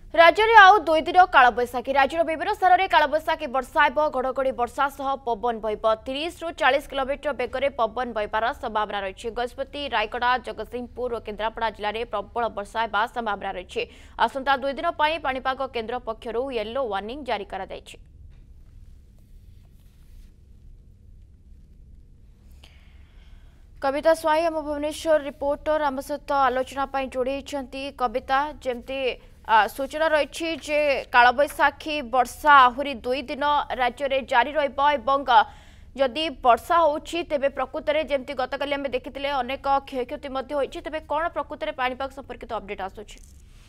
राज्य में आउ 2 दिन कालबैशाखी राज्यर विभिन्न स्थान में कालबैशाखी वर्षा घड़घड़ी वर्षा सह पवन बह 30 ରୁ 40 किलोमीटर बेगर पवन बहबार संभावना रही। गजपति रायगड़ा जगतसिंहपुर और केन्द्रापड़ा जिले में प्रबल वर्षा होगा संभावना रही। आसंता 2 दिन पाणीपाग केन्द्र पक्षर येलो वार्निंग जारी कर कविता स्वाई आम भुवनेश्वर रिपोर्टर आम सहित आलोचना जोड़ी कविता जमती सूचना रही जे कालबैशाखी वर्षा आहुरी 2 दिन राज्य में जारी रदि वर्षा होछि तेबे प्रकृत में जमती गतकाली आम देखी अनेक क्षयक्षति होती तेबे कौन प्रकृत में पाणीपाग संपर्कित अपडेट आसुछि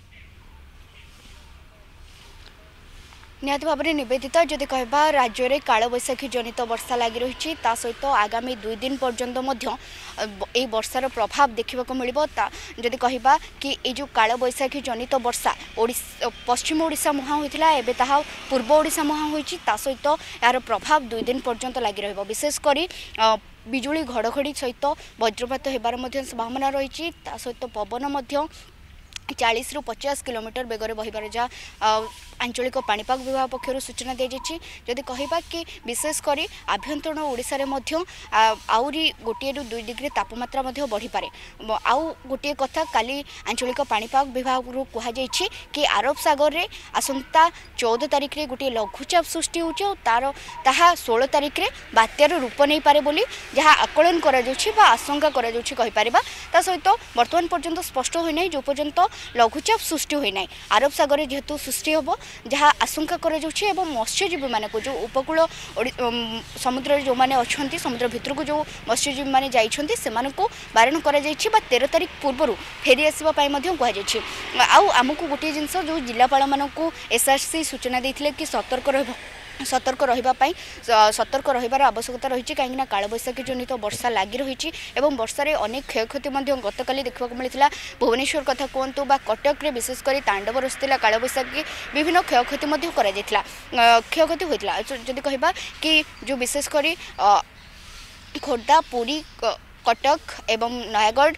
निहत भाव में नवेदिता जदि कहबा राज्य में कालबैशाखी जनित वर्षा लगी रही सहित आगामी 2 दिन पर्यंत ए वर्षार प्रभाव देखा मिल जदि कहबा कि ये जो कालबैशाखी जनित वर्षा पश्चिम ओडिशा मुहां होता एवं ताहा पूर्व ओडिशा मुहां होती सहित यार प्रभाव 2 दिन पर्यंत लगी रहिबो विशेषकर बिजुली घड़घड़ी सहित वज्रपात होबार संभावना रही सहित पवन 40 ରୁ 50 किलोमीटर बेगर बहिबार जहाँ आंचलिक पाणीपाग विभाग पक्षर सूचना दी जाइए जदि कहबा कि विशेषकर आभ्यंतरण ओडिशा रे आउरी 1 ରୁ 2 डिग्री तापमात्रा बढ़ी पारे। आउ गोटे कथा काली आंचलिक पाणीपाग विभाग कहुई कि अरब सागर रे आसंता 14 तारिख रे गोटे लघुचाप सृष्टि होउछ तार ताहा 16 तारिख रे बात्यार रूप नहीं पारे बोली जहाँ आकलन करा जाउछि बा आशंका करा जाउछि कहि परिबा। ता सहित वर्तमान पर्यंत स्पष्ट होई नै जो पर्यंत लघुचाप सृष्टि होना अरब सागर जेहेतु सृष्टि हम जहाँ आशंका कर मत्स्यजीवी मान जो उपकूल समुद्र जो मैंने अच्छा समुद्र भितर को जो मत्स्यजीवी मैंने जाइए से बारण कर 13 तारिख पूर्व फेरी आसवाई कहुई। आमको गोटे जिनस जो जिलापाल मानू एसआरसी सूचना देते कि सतर्क रहिबार आवश्यकता रही कहीं कालबैशाखी जनित वर्षा लगी रही वर्षा रे अनेक क्षयक्षति गतकाली देखा मिलता भुवनेश्वर कथा कहतु बा कटक रे विशेषकर तांडव रचुला कालबैशाखी विभिन्न क्षयक्षति क्षयक्षति होता जदि कहबा कि जो विशेषकर खोर्धा पुरी कटक एवं नयागढ़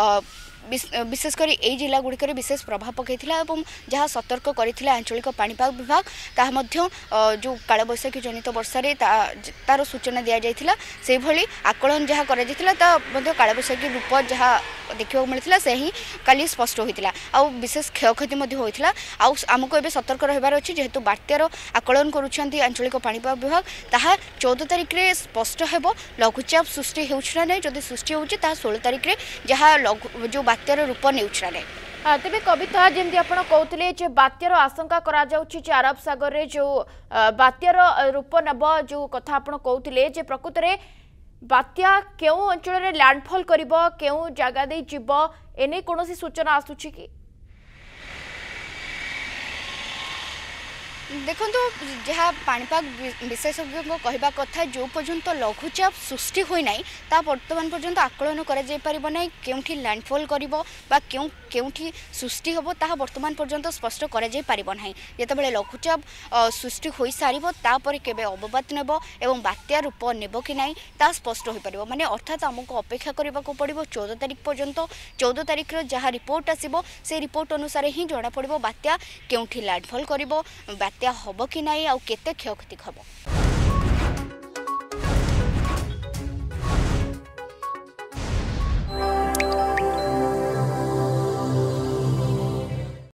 विशेषकर यही जिला गुड़िक विशेष प्रभाव पकईला जहाँ सतर्क करथिला आंचलिक पाणीपाग विभाग ताहा जो कालबैशाखी जनित वर्षा तार सूचना दि जाइथिला से भली आकलन जहाँ कालबैशाखी रूप जहाँ देखा मिलता से ही काली स्पष्ट होता आउ विशेष क्षयक्षति होता आमको एवं सतर्क रहिबार अछि जेहेतु बात्यार आकलन करुछंती आंचलिक पाणीपाग विभाग ताहा 14 तारिख रे स्पष्ट हेबो लघुचाप सृष्टि हेउछना नै जदि सृष्टि होउछि ताहा 16 तारिख रे जहाँ जो बात्यार रूप नेउछना नै। तेज कविता जमी आप कहते बात्यार आशंका करा जाउछि जे अरब सागर रे जो बात्यार रूप नब जो कथा आप कहते प्रकृत में बात्या केउ अंचल रे लैंडफॉल करिबो केउ जगह दे जिवो एने कोनोसी सूचना आसुछि कि देखो जहाँ पाणीपाग विशेषज्ञ कहवा कथा जो पर्यंत लघुचाप सृष्टि होना ता वर्तमान पर्यंत आकलन करा केउठी लैंडफॉल करिबो बा केउठी सृष्टि होबो ता वर्तमान पर्यंत स्पष्ट करा पारिबो जेतेबेले लघुचाप सृष्टि होई सारिबो तापर केबे अवपात नेबो एवं बात्या रूप नेबो कि नाही ता स्पष्ट होई परिबो माने अर्थात हमको अपेक्षा करबाको पड़िबो 14 तारिख पर्यंत 14 तारिख रो जहाँ रिपोर्ट आसीबो से रिपोर्ट अनुसार ही जणा पड़िबो बात्या केउठी लैंडफॉल करिबो बात्या हबो कि नाही आउ केते क्षयक्षति हबो।